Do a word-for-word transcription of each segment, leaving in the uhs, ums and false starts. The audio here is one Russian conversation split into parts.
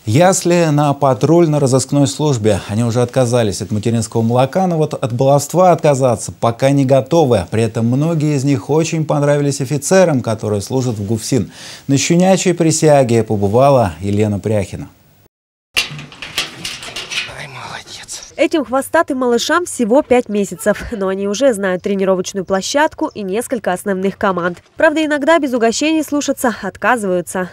Ясли на патрульно-розыскной службе. Они уже отказались от материнского молока, но вот от баловства отказаться пока не готовы. При этом многие из них очень понравились офицерам, которые служат в ГУФСИН. На щенячьей присяге побывала Елена Пряхина. Этим хвостатым малышам всего пять месяцев, но они уже знают тренировочную площадку и несколько основных команд. Правда, иногда без угощений слушаться отказываются.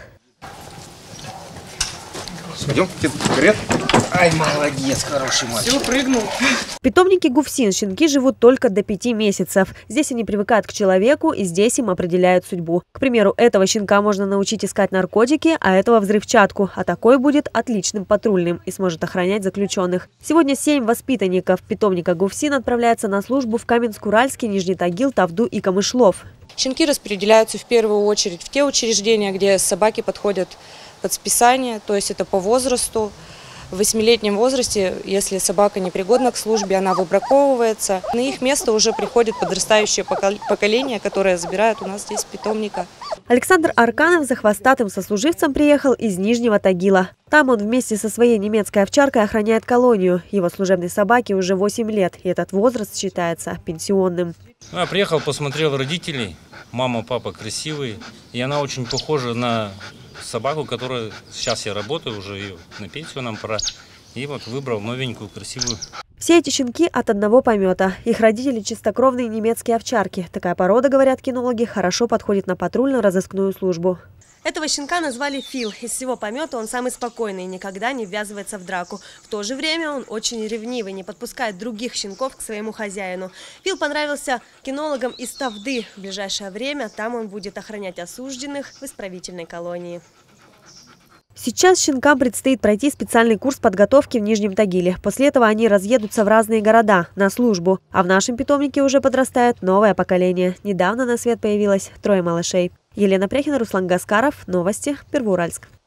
Идем, привет. Ай, молодец, хороший мальчик. Все, прыгнул. В питомнике ГУФСИН щенки живут только до пяти месяцев. Здесь они привыкают к человеку, и здесь им определяют судьбу. К примеру, этого щенка можно научить искать наркотики, а этого взрывчатку. А такой будет отличным патрульным и сможет охранять заключенных. Сегодня семь воспитанников питомника ГУФСИН отправляются на службу в Каменск-Уральский, Нижний Тагил, Тавду и Камышлов. Щенки распределяются в первую очередь в те учреждения, где собаки подходят под списание, то есть это по возрасту. В восьмилетнем возрасте, если собака непригодна к службе, она выбраковывается. На их место уже приходит подрастающее поколение, которое забирают у нас здесь с питомника. Александр Арканов за хвостатым сослуживцем приехал из Нижнего Тагила. Там он вместе со своей немецкой овчаркой охраняет колонию. Его служебной собаке уже восемь лет, и этот возраст считается пенсионным. Я приехал, посмотрел родителей. Мама, папа красивые. И она очень похожа на собаку, которая сейчас я работаю, уже ее на пенсию нам пора. И вот выбрал новенькую, красивую. Все эти щенки от одного помета. Их родители чистокровные немецкие овчарки. Такая порода, говорят кинологи, хорошо подходит на патрульно-розыскную службу. Этого щенка назвали Фил. Из всего помета он самый спокойный, никогда не ввязывается в драку. В то же время он очень ревнивый, не подпускает других щенков к своему хозяину. Фил понравился кинологам из Тавды. В ближайшее время там он будет охранять осужденных в исправительной колонии. Сейчас щенкам предстоит пройти специальный курс подготовки в Нижнем Тагиле. После этого они разъедутся в разные города на службу. А в нашем питомнике уже подрастает новое поколение. Недавно на свет появилось трое малышей. Елена Пряхина, Руслан Гаскаров. Новости. Первоуральск.